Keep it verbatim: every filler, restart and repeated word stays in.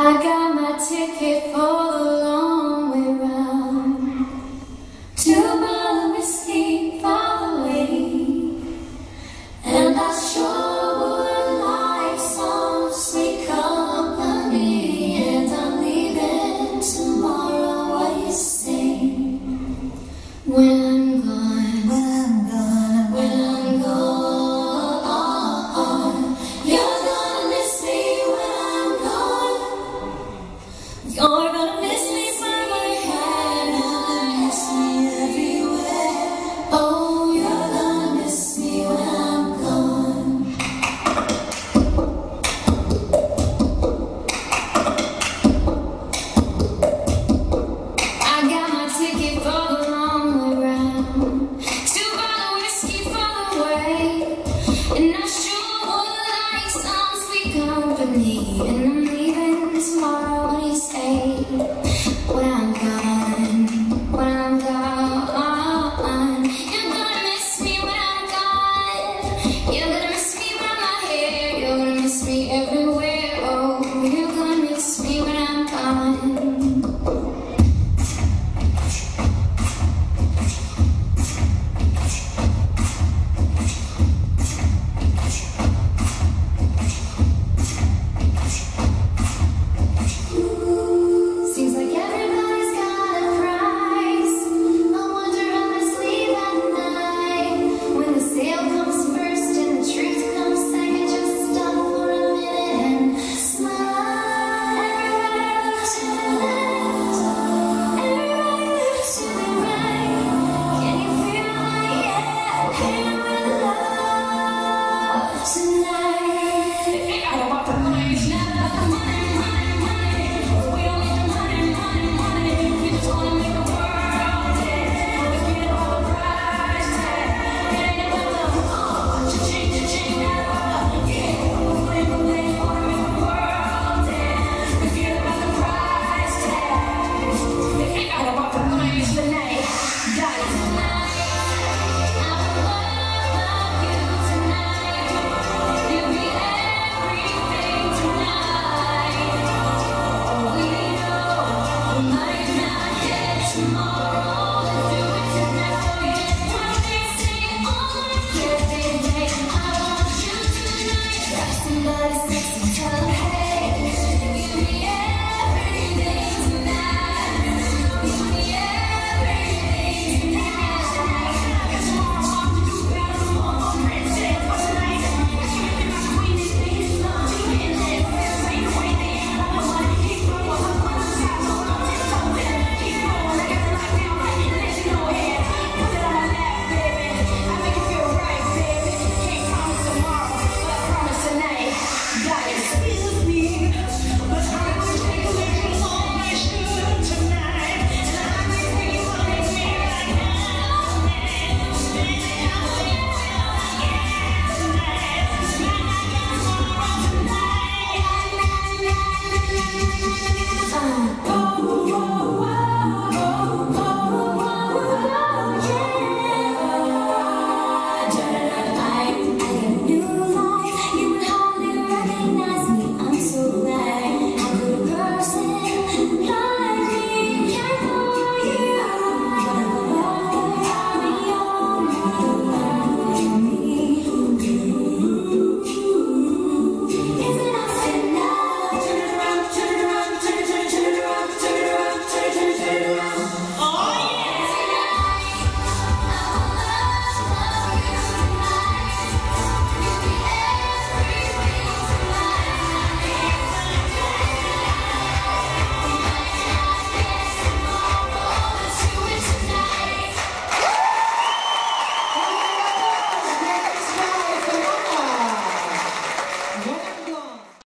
I got my ticket for the long way round. Two bottle whiskey for the way, and I sure would like some sweet company. And I'm leaving tomorrow. What you say? When I'm gone, when I'm gone, when I'm gone. You're gonna miss me by my head. You're gonna miss me everywhere. Oh, you're gonna miss me when I'm gone. I got my ticket for the long way round. Two bottle whiskey for the way, and I